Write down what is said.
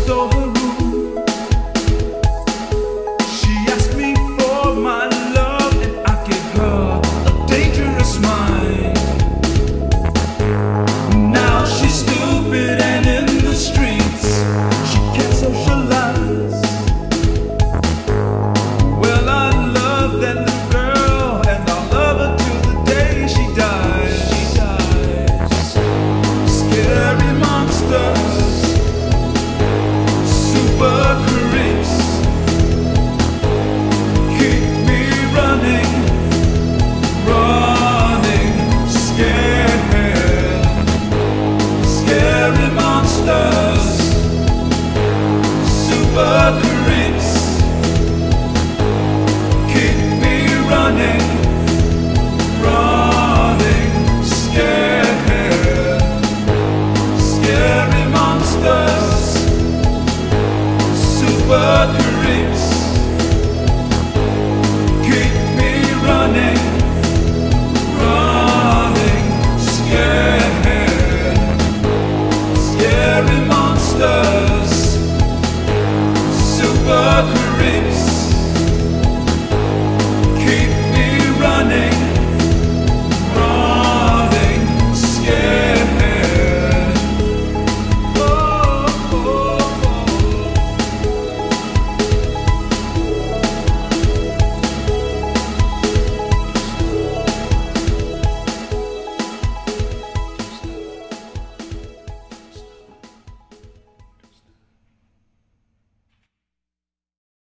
stole her room. She asked me for my love, and I gave her a dangerous mind. Now she's stupid and in the streets. She can't socialize. Well, I love that little girl, and I'll love her till the day she dies. Scary monsters, super creeps, keep me running, scared. Scary monsters, super creeps.